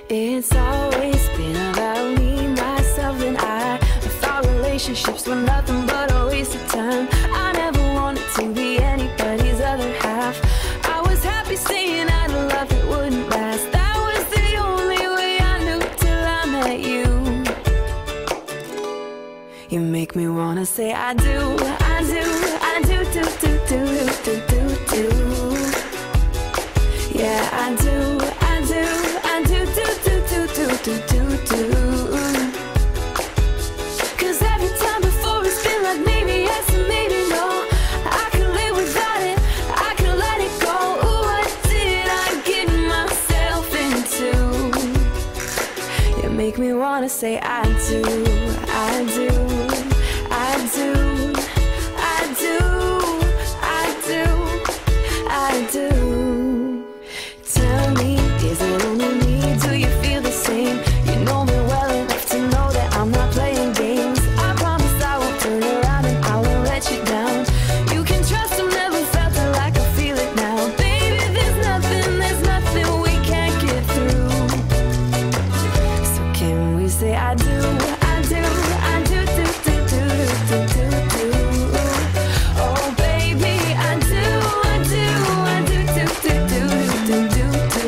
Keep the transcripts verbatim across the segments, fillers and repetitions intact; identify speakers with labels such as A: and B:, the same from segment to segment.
A: It's always been about me, myself, and I. I thought relationships were nothing but a waste of time. I never wanted to be anybody's other half. I was happy saying I'd love that wouldn't last. That was the only way I knew till I met you. You make me wanna say I do, I do, I do, do, do, do, do, do, do. Yeah, I do, I do, I do, do, do, do, do, do, do, do. Cause every time before it's been like maybe yes and maybe no. I could live without it, I could let it go. Ooh, what did I get myself into? You make me wanna say I do, I do, I do, I do, I do, I do. Tell me, is it only me? Do you feel the same? You know me well enough to know that I'm not playing games. I promise I won't turn around and I won't let you down. You can trust I've never felt it like I feel it now. Baby, there's nothing, there's nothing we can't get through. So can we say I do, I do, I do, do, do, do, do, do, do. Oh baby, I do, I do, I do, do, do, do, do, do, do.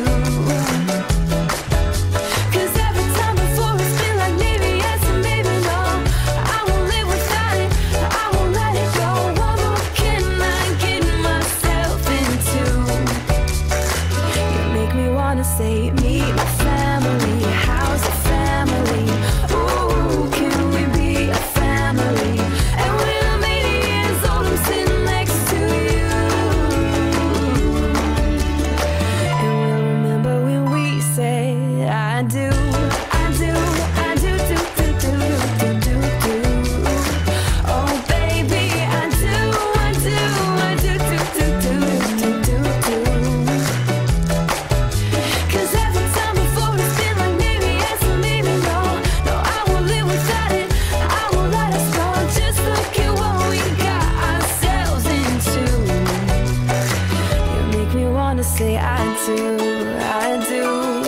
A: Cause every time before it's been like maybe yes and maybe no. I won't live without it, I won't let it go. What more can I get myself into? You make me wanna say meet my family, how's the family? Ooh, can we be a family? And when I'm eighty years old, I'm sitting next to you. And we'll remember when we said I do, I do, I do, do, do, do, do, do, do. Oh baby, I do, I do, I do, do, do, do, do, do, do. Cause every time before it's been like maybe yes and maybe no. No, I won't live without it, I won't let us go. Just look at what we got ourselves into. You make me wanna say I do, I do.